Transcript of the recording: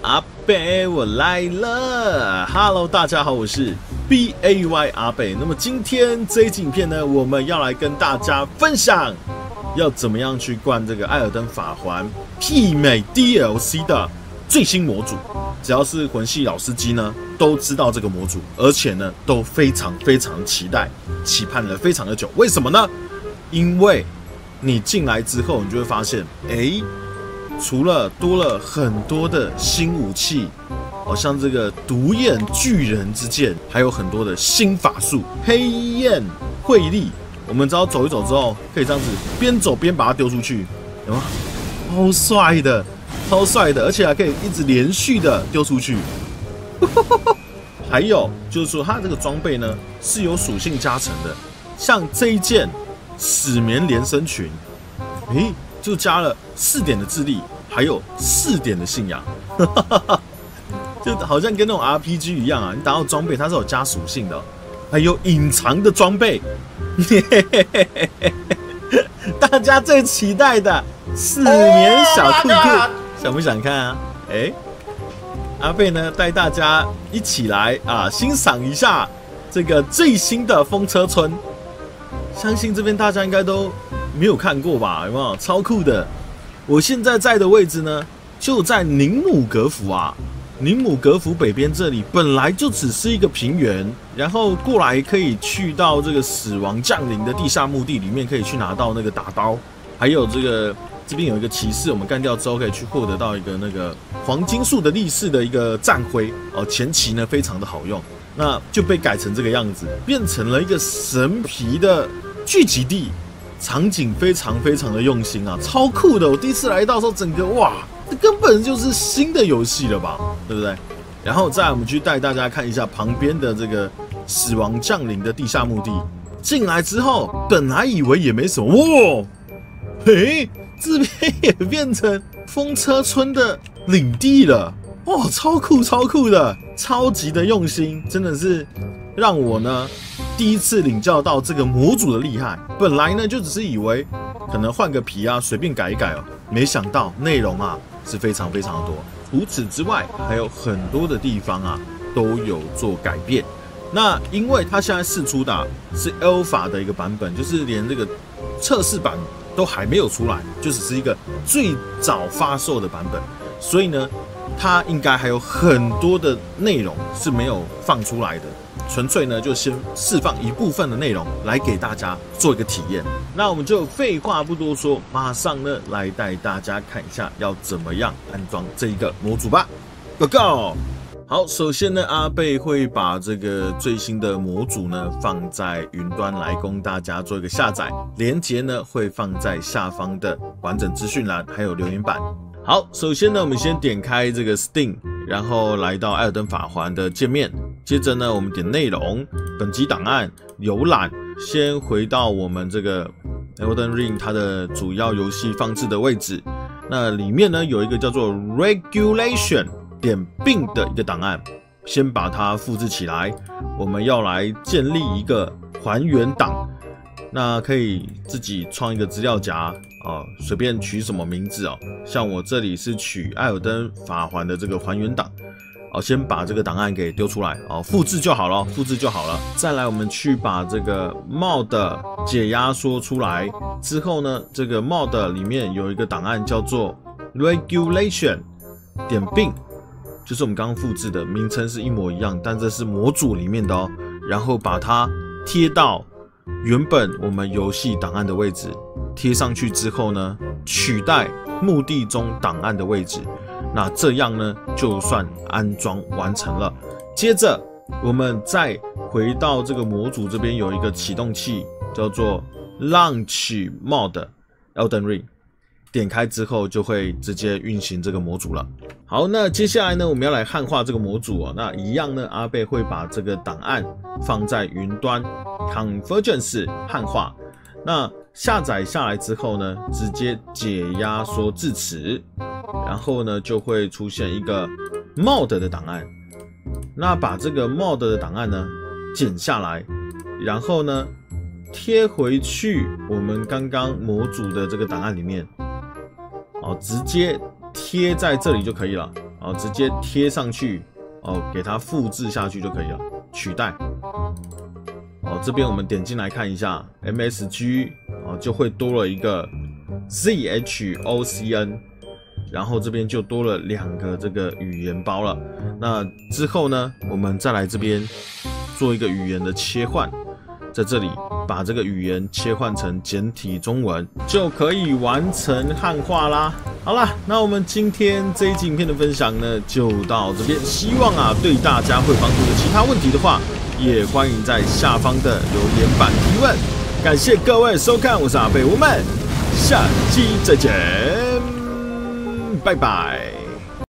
阿北，我来了 ！Hello， 大家好，我是 BAY 阿北。那么今天这一集影片呢，我们要来跟大家分享，要怎么样去灌这个《艾尔登法环》媲美 DLC 的最新模组。只要是魂系老司机呢，都知道这个模组，而且呢，都非常期待，期盼了非常的久。为什么呢？因为你进来之后，你就会发现，除了多了很多的新武器，好像这个独眼巨人之剑，还有很多的新法术，黑焰惠利。我们只要走一走之后，可以这样子边走边把它丢出去，有吗？超帅的，超帅的，而且还可以一直连续的丢出去。还有就是说，它这个装备呢是有属性加成的，像这一件使棉连身裙，就加了4点的智力，还有4点的信仰，就好像跟那种 RPG 一样啊！你打到装备它是有加属性的，还有隐藏的装备。大家最期待的4棉小裤裤，想不想看啊？阿贝呢带大家一起来欣赏一下这个最新的风车村。相信这边大家应该都没有看过吧？有没有？超酷的！我现在在的位置呢，就在宁姆格福啊。宁姆格福北边这里本来就只是一个平原，然后过来可以去到这个死亡降临的地下墓地里面，可以去拿到那个打刀，还有这边有一个骑士，我们干掉之后可以去获得到一个那个黄金树的力士的一个战徽哦，前期呢非常的好用，那就被改成这个样子，变成了一个神皮的聚集地。场景非常的用心啊，超酷的！我第一次来到的时候，整个哇，这根本就是新的游戏了吧，对不对？然后再来我们去带大家看一下旁边的这个死亡降临的地下墓地。进来之后，本来以为也没什么，哇，这边也变成风车村的领地了，哇，超酷的，超级的用心，真的是让我呢第一次领教到这个模组的厉害。本来呢就只是以为可能换个皮啊，随便改一改哦，没想到内容啊是非常的多。除此之外，还有很多的地方啊都有做改变。那因为它现在释出的是 Alpha 的一个版本，就是连这个测试版都还没有出来，就只是一个最早发售的版本，所以呢，它应该还有很多的内容是没有放出来的。纯粹呢，就先释放一部分的内容来给大家做一个体验。那我们就废话不多说，马上呢来带大家看一下要怎么样安装这一个模组吧。Go go！ 好，首先呢，阿贝会把这个最新的模组呢放在云端来供大家做一个下载，连结呢会放在下方的完整资讯栏还有留言板。好，首先呢，我们先点开这个 Steam， 然后来到艾尔登法环的界面。接着呢，我们点内容、本集档案、浏览，先回到我们这个 Elden Ring 它的主要游戏放置的位置。那里面呢有一个叫做 Regulation 点并的一个档案，先把它复制起来。我们要来建立一个还原档，那可以自己创一个资料夹哦，随便取什么名字哦。像我这里是取艾尔登法环的这个还原档。先把这个档案给丢出来，复制就好了，再来，我们去把这个 mod 解压缩出来之后呢，这个 mod 里面有一个档案叫做 regulation 点并，就是我们刚刚复制的，名称是一模一样，但这是模组里面的哦。然后把它贴到原本我们游戏档案的位置，贴上去之后呢，取代墓地中档案的位置。那这样呢，就算安装完成了。接着，我们再回到这个模组这边，有一个启动器叫做 Launch Mod Elden Ring， 点开之后就会直接运行这个模组了。好，那接下来呢，我们要来汉化这个模组哦。那一样呢，阿贝会把这个档案放在云端 Convergence 汉化。那下载下来之后呢，直接解压缩至此。然后呢，就会出现一个 mod 的档案。那把这个 mod 的档案呢剪下来，然后呢贴回去我们刚刚模组的这个档案里面，直接贴在这里就可以了。 哦，直接贴上去，哦，给它复制下去就可以了，取代。哦，这边我们点进来看一下 MSG， 哦，就会多了一个 ZHOCN， 然后这边就多了2个这个语言包了。那之后呢，我们再来这边做一个语言的切换，在这里把这个语言切换成简体中文，就可以完成汉化啦。好啦，那我们今天这一集影片的分享呢，就到这边。希望对大家会有帮助的。其他问题的话，也欢迎在下方的留言板提问。感谢各位收看，我是阿贝，我们下期再见，拜拜。